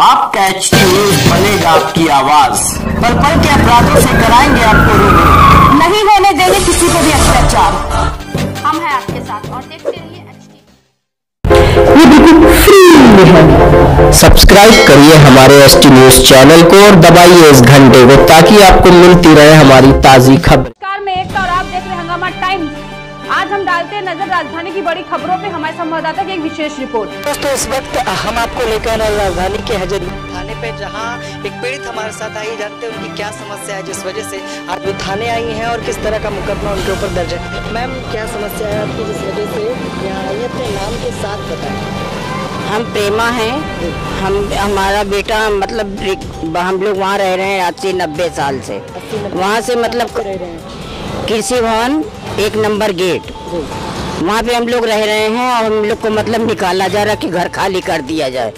आपका HT news बनेगा आपकी आवाज, पल पल के अपराधों से कराएंगे आपको रूबरू। नहीं होने देंगे किसी को भी अत्याचार। हम हैं आपके साथ और देखते रहिए एचटी। ये बिल्कुल फ्री है। सब्सक्राइब करिए हमारे एचटी न्यूज चैनल को और दबाइए इस घंटे को ताकि आपको मिलती रहे हमारी ताजी खबर। नमस्कार, मैं एकता और आप देख रहे हैं हंगामा टाइम्स। आज हम डालते हैं नजर राजधानी की बड़ी खबरों पे। हमारे संवाददाता की एक विशेष रिपोर्ट। दोस्तों, इस वक्त हम आपको लेकर राजधानी के हजरी थाने पे, जहां एक पीड़ित हमारे साथ आई, जानते हैं उनकी क्या समस्या है जिस वजह से आज वो थाने आई हैं और किस तरह का मुकदमा उनके ऊपर दर्ज है। मैम, क्या समस्या है आपकी जिस वजह से यहाँ आई? अपने नाम के साथ बताएं। हम प्रेमा हैं। हमारा बेटा मतलब हम लोग वहाँ रह रहे हैं आज से 90 साल से। वहाँ से मतलब रह रहे हैं कृषि भवन 1 नंबर गेट, वहाँ पे हम लोग रह रहे हैं और हम लोग को मतलब निकाला जा रहा है कि घर खाली कर दिया जाए।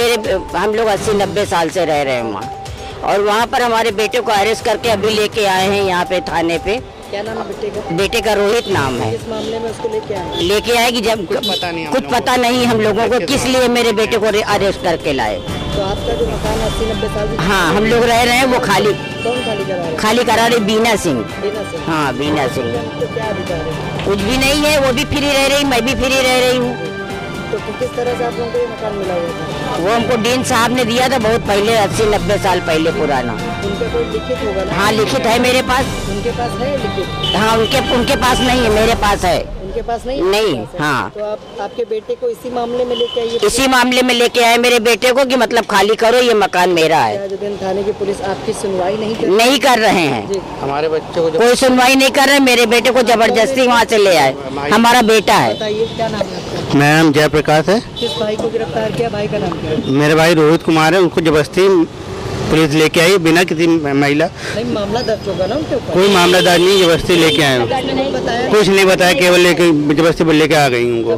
हम लोग 80-90 साल से रह रहे हैं वहाँ, और वहाँ पर हमारे बेटे को अरेस्ट करके अभी लेके आए हैं यहाँ पे थाने पे। क्या नाम है बेटे का? बेटे का रोहित नाम है। इस मामले में उसको लेके आए कि जब कुछ पता नहीं हम लोगों को किस लिए मेरे बेटे को अरेस्ट करके लाए। तो आपका जो मकान 80-90 साल से हाँ, हम लोग रह रहे हैं वो खाली। कौन खाली करा रहे? खाली करा रहे बीना सिंह। बीना सिंह। हाँ, बीना सिंह। तो क्या अधिकार है? कुछ भी नहीं है, वो भी फ्री रह रही, मैं भी फ्री रह रही हूँ। तो किस तरह से आप लोगों को ये मकान मिला हुआ था? वो हमको डीन साहब ने दिया था बहुत पहले, 80-90 साल पहले पुराना। उनका कोई लिखित होगा ना? हाँ, लिखित है मेरे पास। उनके पास है लिखित? हाँ, उनके पास नहीं है, मेरे पास है। उनके पास नहीं? नहीं, हाँ। तो आप आपके बेटे को इसी मामले में लेके आइए? इसी मामले में लेके आए मेरे बेटे को कि मतलब खाली करो, ये मकान मेरा है। थाने की पुलिस आपकी सुनवाई नहीं कर रहे हैं। हमारे बच्चे को कोई सुनवाई नहीं कर रहे। मेरे बेटे को जबरदस्ती वहाँ से ले आए। हमारा बेटा है। बताइए, क्या नाम है आपका? मेरा नाम जयप्रकाश है। किस भाई को गिरफ्तार किया? भाई का नाम क्या है? मेरे भाई रोहित कुमार है, उनको जबरदस्ती पुलिस लेके आई बिना किसी महिला। नहीं, मामला दर्ज होगा ना उनके ऊपर? कोई मामला दर्ज नहीं, जबरदस्ती लेके आए। बताया कुछ नहीं बताया, केवल लेके जबरदस्ती लेके आ गई उनको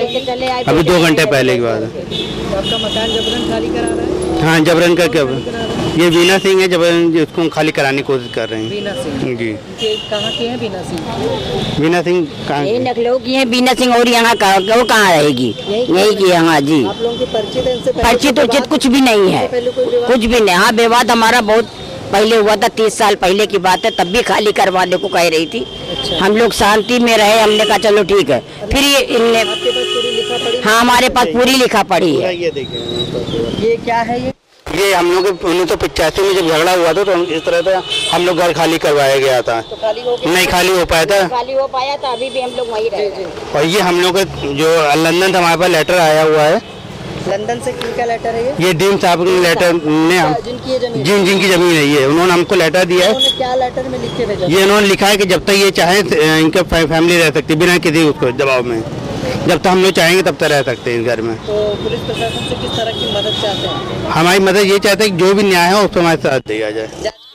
अभी 2 घंटे पहले की बात है। तो आपका मकान जबरन खाली करा रहा है? हाँ, जबरन का क्या, ये बीना सिंह है, जबरन उसको खाली कराने की कोशिश कर रहे हैं। बीना सिंह जी कहाँ के हैं? बीना सिंह? बीना सिंह कहाँ? लखनऊ की है बीना सिंह। और यहाँ वो कहाँ रहेगी? यही की। हाँ जी। आप लोगों की परिचित है इनसे? परिचित उचित कुछ भी नहीं है, कुछ भी नहीं। हाँ, विवाद हमारा बहुत पहले हुआ था, 30 साल पहले की बात है। तब भी खाली करवाने को कह रही थी। अच्छा। हम लोग शांति में रहे, हमने कहा चलो ठीक है। फिर ये इनने, आपके पास पूरी लिखा पढ़ी? हाँ, हमारे पास पूरी लिखा पड़ी है। ये देखिए, ये क्या है? ये हम लोग 1985 में जब झगड़ा हुआ था तो इस तरह से हम लोग घर खाली करवाया गया था। तो खाली हो गया? नहीं खाली हो पाया था। खाली हो पाया था, अभी भी हम लोग वहीं रह रहे हैं। और ये हम लोग जो लंदन से हमारे पास लेटर आया हुआ है। लंदन से किनका लेटर है ये? डीन साहब ने लेटर ने जिनकी ये जमीन? जिनकी जमीन है ये, उन्होंने हमको लेटर दिया है। उन्होंने क्या लेटर में लिख के भेजा? ये उन्होंने लिखा है कि जब तक ये चाहे इनका फैमिली रह सकती बिना किसी उसको दबाव में। जब तक हम लोग चाहेंगे तब तक रह सकते हैं इस घर में। तो पुलिस प्रशासन से किस तरह की मदद चाहते हैं? हमारी मदद ये चाहते हैं कि जो भी न्याय है उसको हमारे साथ दिया जाए,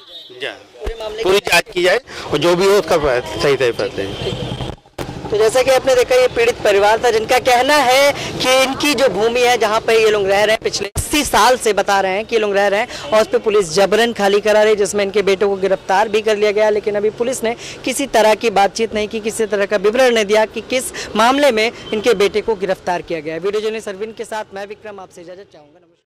पूरी जाँच की जाए और जो भी हो उसका सही फैसले हैं। तो जैसा कि आपने देखा, ये पीड़ित परिवार था जिनका कहना है कि इनकी जो भूमि है जहाँ पे ये लोग रह रहे हैं, पिछले 80 साल से बता रहे हैं कि ये लोग रह रहे हैं, और उस पर पुलिस जबरन खाली करा रही है, जिसमें इनके बेटों को गिरफ्तार भी कर लिया गया। लेकिन अभी पुलिस ने किसी तरह की बातचीत नहीं की, किसी तरह का विवरण नहीं दिया कि किस मामले में इनके बेटे को गिरफ्तार किया गया है। वीडियो जर्नलिस्ट अरविंद के साथ मैं विक्रम आपसे इजाजत चाहूँगा।